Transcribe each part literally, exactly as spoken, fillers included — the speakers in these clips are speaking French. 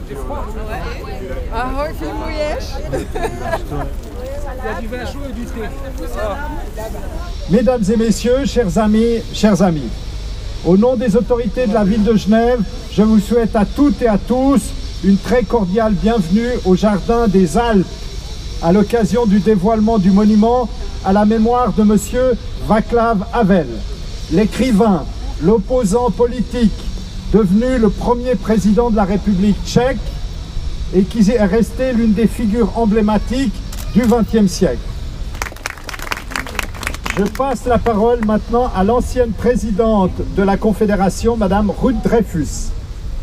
C'est froid. Ahoj, filmuješ? Il y a du vin chaud et du thé. Mesdames et messieurs, chers amis, chers amis, au nom des autorités de la ville de Genève, je vous souhaite à toutes et à tous une très cordiale bienvenue au Jardin des Alpes à l'occasion du dévoilement du monument à la mémoire de monsieur Václav Havel, l'écrivain, l'opposant politique, devenu le premier président de la République tchèque et qui est resté l'une des figures emblématiques du vingtième siècle. Je passe la parole maintenant à l'ancienne présidente de la Confédération, Madame Ruth Dreyfus.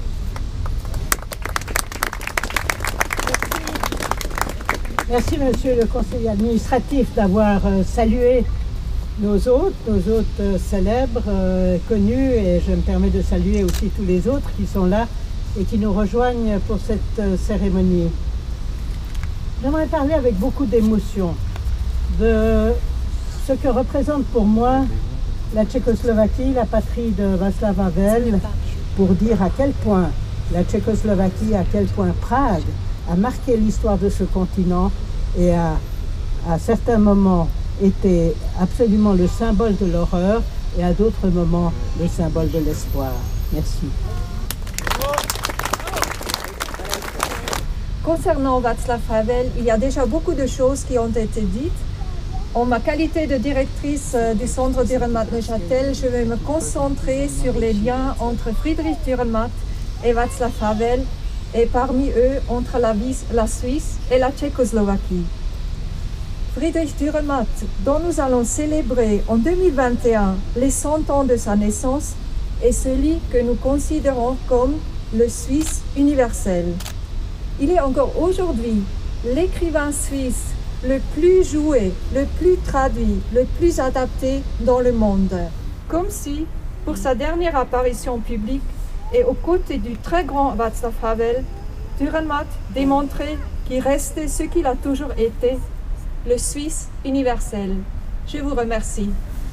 Merci, Monsieur le conseiller administratif, d'avoir euh, salué nos hôtes, nos hôtes euh, célèbres, euh, connus, et je me permets de saluer aussi tous les autres qui sont là et qui nous rejoignent pour cette euh, cérémonie. J'aimerais parler avec beaucoup d'émotion de ce que représente pour moi la Tchécoslovaquie, la patrie de Václav Havel, pour dire à quel point la Tchécoslovaquie, à quel point Prague a marqué l'histoire de ce continent et a, à certains moments, été absolument le symbole de l'horreur et à d'autres moments, le symbole de l'espoir. Merci. Concernant Václav Havel, il y a déjà beaucoup de choses qui ont été dites. En ma qualité de directrice du centre Dürrenmatt-Neuchâtel, je vais me concentrer sur les liens entre Friedrich Dürrenmatt et Václav Havel et parmi eux entre la, la Suisse et la Tchécoslovaquie. Friedrich Dürrenmatt, dont nous allons célébrer en deux mille vingt et un les cent ans de sa naissance, est celui que nous considérons comme le Suisse universel. Il est encore aujourd'hui l'écrivain suisse le plus joué, le plus traduit, le plus adapté dans le monde. Comme si, pour sa dernière apparition publique et aux côtés du très grand Václav Havel, Dürrenmatt démontrait qu'il restait ce qu'il a toujours été, le Suisse universel. Je vous remercie.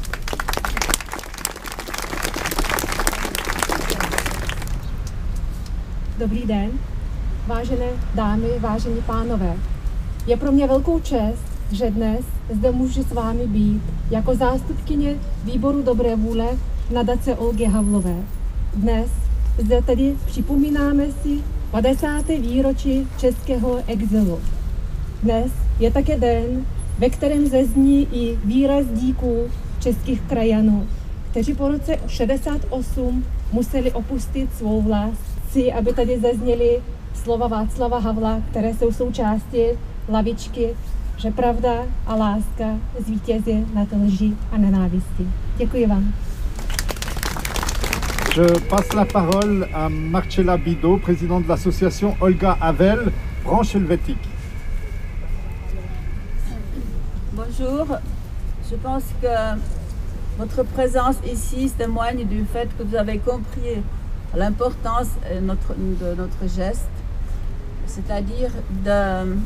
Dobrý den, vážené dámy, vážení pánové. Je pro mě velkou čest, že dnes zde můžu s vámi být jako zástupkyně Výboru dobré vůle nadace Olgy Havlové. Dnes zde tedy připomínáme si padesáté výročí českého exilu. Dnes je také den, ve kterém zazní i výraz díků českých krajanů, kteří po roce šedesát osm museli opustit svou vlast. Chci, aby tady zazněly slova Václava Havla, které jsou součástí lavičky, že pravda a láska zvítězí nad lží a nenávistí. Děkuji vám. Je passe la parole à Marcella Bidot, présidente de l'association Olga Havel, branche helvétique. Bonjour, je pense que votre présence ici témoigne du fait que vous avez compris l'importance de notre, de notre geste, c'est-à-dire de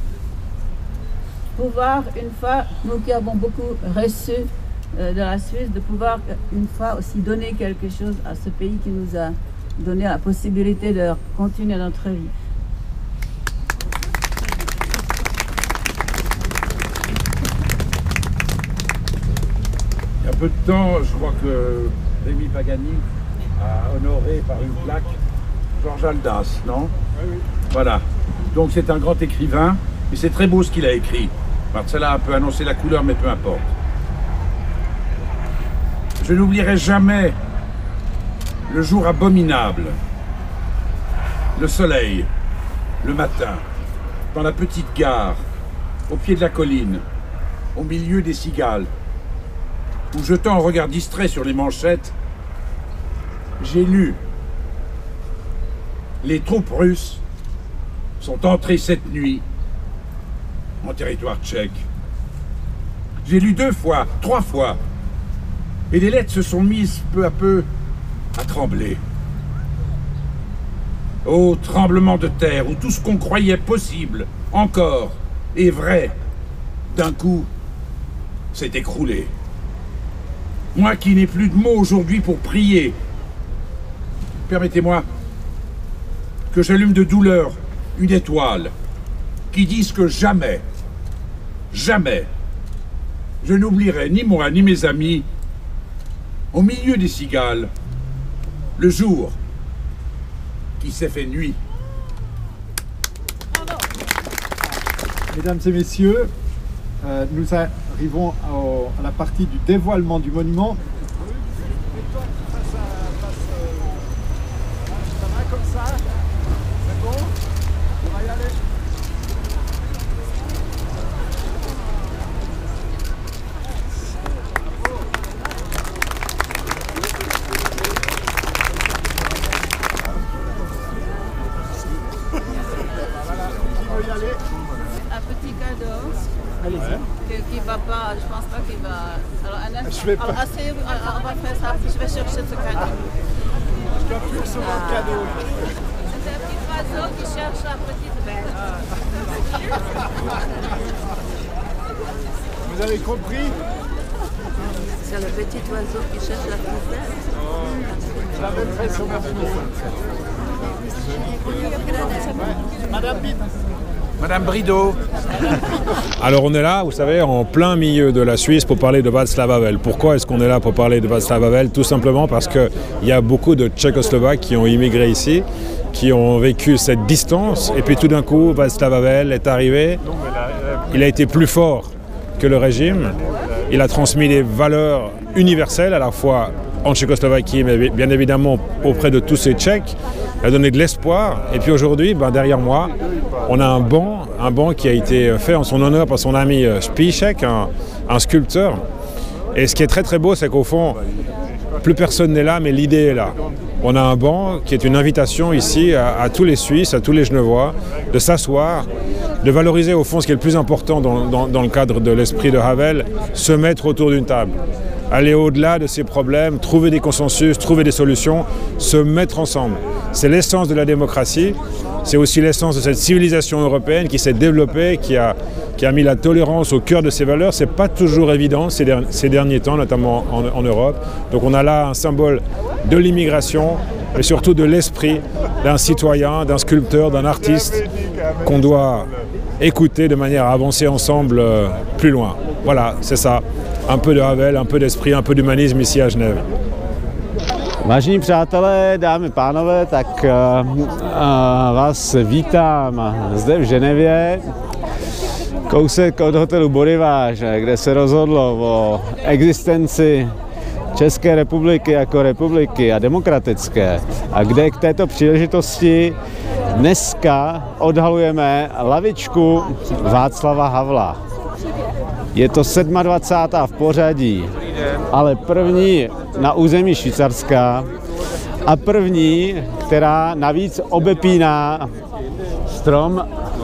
pouvoir une fois, nous qui avons beaucoup reçu de la Suisse, de pouvoir une fois aussi donner quelque chose à ce pays qui nous a donné la possibilité de continuer notre vie. Il y a peu de temps, je crois que Rémi Pagani a honoré par une plaque Georges Haldas, non? Oui, oui. Voilà. Donc c'est un grand écrivain, et c'est très beau ce qu'il a écrit. Marcella a un peu annoncé la couleur, mais peu importe. Je n'oublierai jamais le jour abominable, le soleil, le matin, dans la petite gare, au pied de la colline, au milieu des cigales, où jetant un regard distrait sur les manchettes, j'ai lu « Les troupes russes sont entrées cette nuit en territoire tchèque ». J'ai lu deux fois, trois fois, et les lettres se sont mises peu à peu à trembler. Ô tremblement de terre où tout ce qu'on croyait possible, encore et vrai, d'un coup, s'est écroulé. Moi qui n'ai plus de mots aujourd'hui pour prier, permettez-moi que j'allume de douleur une étoile, qui disent que jamais, jamais, je n'oublierai ni moi ni mes amis, au milieu des cigales, le jour qui s'est fait nuit. Mesdames et messieurs, euh, nous arrivons au, à la partie du dévoilement du monument. Ça va comme ça? C'est bon? On va y aller. Un petit cadeau que, qui va pas, je pense pas qu'il va. Alors, un Je vais pas. alors, assez, on va faire ça, je vais chercher ce cadeau. Je dois plus recevoir de cadeau. C'est un petit oiseau qui cherche la petite bête. Vous avez compris? C'est le petit oiseau qui cherche la petite bête. Je l'avais fait sur ma fenêtre. Madame Bid. Madame Brideau. Alors on est là, vous savez, en plein milieu de la Suisse pour parler de Václav Havel. Pourquoi est-ce qu'on est là pour parler de Václav Havel? Tout simplement parce qu'il y a beaucoup de Tchécoslovaques qui ont immigré ici, qui ont vécu cette distance, et puis tout d'un coup, Václav Havel est arrivé. Il a été plus fort que le régime. Il a transmis des valeurs universelles, à la fois en Tchécoslovaquie, mais bien évidemment auprès de tous ces Tchèques. Il a donné de l'espoir. Et puis aujourd'hui, ben derrière moi, on a un banc, un banc qui a été fait en son honneur par son ami Spíšek, un, un sculpteur. Et ce qui est très très beau, c'est qu'au fond, plus personne n'est là, mais l'idée est là. On a un banc qui est une invitation ici à, à tous les Suisses, à tous les Genevois, de s'asseoir, de valoriser au fond ce qui est le plus important dans, dans, dans le cadre de l'esprit de Havel, se mettre autour d'une table. Aller au-delà de ces problèmes, trouver des consensus, trouver des solutions, se mettre ensemble. C'est l'essence de la démocratie, c'est aussi l'essence de cette civilisation européenne qui s'est développée, qui a, qui a mis la tolérance au cœur de ses valeurs. Ce n'est pas toujours évident ces, der ces derniers temps, notamment en, en Europe. Donc on a là un symbole de l'immigration, mais surtout de l'esprit d'un citoyen, d'un sculpteur, d'un artiste qu'on doit écouter de manière à avancer ensemble euh, plus loin. Voilà, c'est ça. Un peu de Havel, un peu d'esprit, un peu d'humanisme ici à Genève. Vážení přátelé, dámy a pánové, tak uh, uh, vás vítám zde v Ženevě, kousek od hotelu Boriváže, kde se rozhodlo o existenci České republiky jako republiky a demokratické, a kde k této příležitosti dneska odhalujeme lavičku Václava Havla. Je to dvacátá sedmá v pořadí, ale první na území Švýcarska a první, která navíc obepíná strom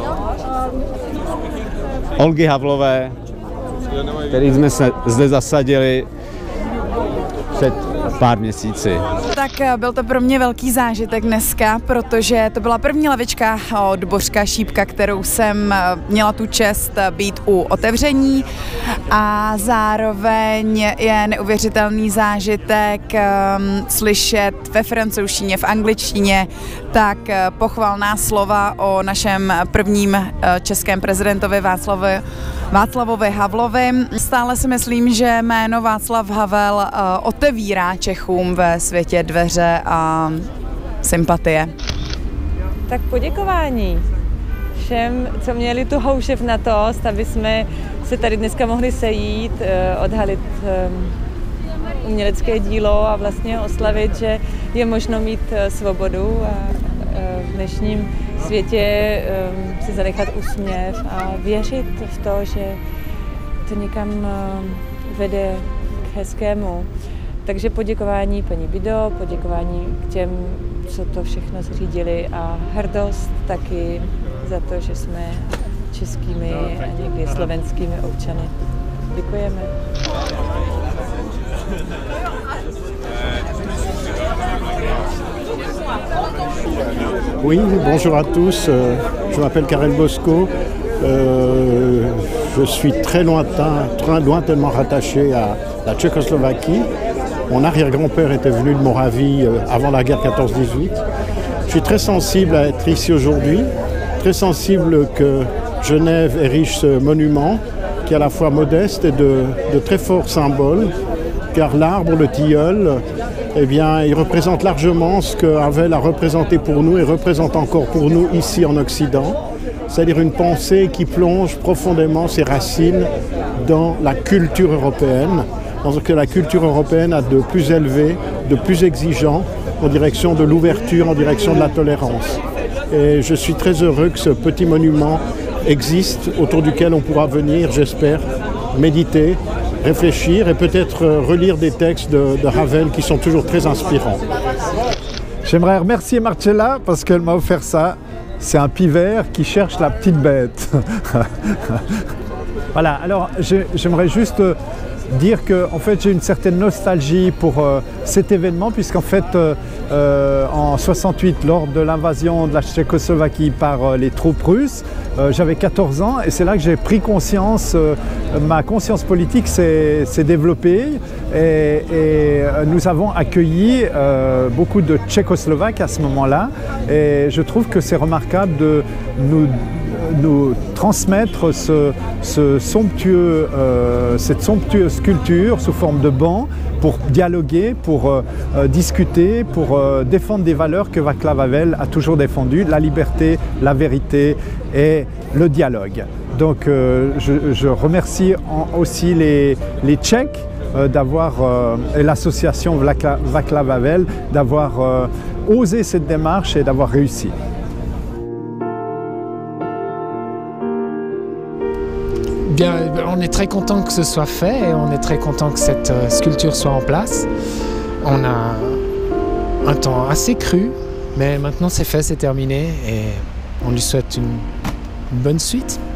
Olgy Havlové, který jsme se zde zasadili před pár měsíci. Tak byl to pro mě velký zážitek dneska, protože to byla první lavička od Bořka Šípka, kterou jsem měla tu čest být u otevření, a zároveň je neuvěřitelný zážitek um, slyšet ve francouzštině, v angličtině tak pochvalná slova o našem prvním uh, českém prezidentovi Václavovi, Václavovi Havlovi. Stále si myslím, že jméno Václav Havel uh, otevírá Čechům ve světě dveře a sympatie. Tak poděkování všem, co měli tu houšev na to, aby jsme se tady dneska mohli sejít, odhalit umělecké dílo a vlastně oslavit, že je možno mít svobodu a v dnešním světě si zanechat úsměv a věřit v to, že to někam vede k hezkému. Takže poděkování paní Bido, poděkování k těm, co to všechno zřídili, a hrdost taky za to, že jsme českými a někdy slovenskými občany. Děkujeme. Oui, bonjour à tous, je m'appelle Karel Bosco, euh, je suis très lointain, très lointainement rattaché à la Tchécoslovaquie. Mon arrière-grand-père était venu de Moravie avant la guerre quatorze dix-huit Je suis très sensible à être ici aujourd'hui, très sensible que Genève érige ce monument qui est à la fois modeste et de, de très forts symboles, car l'arbre, le tilleul, eh bien, il représente largement ce que Havel a représenté pour nous et représente encore pour nous ici en Occident, c'est-à-dire une pensée qui plonge profondément ses racines dans la culture européenne, dans ce que la culture européenne a de plus élevé, de plus exigeant, en direction de l'ouverture, en direction de la tolérance. Et je suis très heureux que ce petit monument existe, autour duquel on pourra venir, j'espère, méditer, réfléchir et peut-être relire des textes de, de Havel qui sont toujours très inspirants. J'aimerais remercier Marcella parce qu'elle m'a offert ça. C'est un pivert qui cherche la petite bête. Voilà, alors j'aimerais juste dire que en fait, j'ai une certaine nostalgie pour euh, cet événement, puisqu'en fait, euh, euh, en soixante-huit, lors de l'invasion de la Tchécoslovaquie par euh, les troupes russes, euh, j'avais quatorze ans et c'est là que j'ai pris conscience, euh, ma conscience politique s'est développée et, et euh, nous avons accueilli euh, beaucoup de Tchécoslovaques à ce moment-là et je trouve que c'est remarquable de nous nous transmettre ce, ce somptueux, euh, cette somptueuse sculpture sous forme de banc pour dialoguer, pour euh, euh, discuter, pour euh, défendre des valeurs que Václav Havel a toujours défendues, la liberté, la vérité et le dialogue. Donc euh, je, je remercie en, aussi les, les Tchèques euh, d'avoir, euh, et l'association Václav Havel, d'avoir euh, osé cette démarche et d'avoir réussi. Bien, on est très content que ce soit fait et on est très content que cette euh, sculpture soit en place. On a un temps assez cru, mais maintenant c'est fait, c'est terminé et on lui souhaite une, une bonne suite.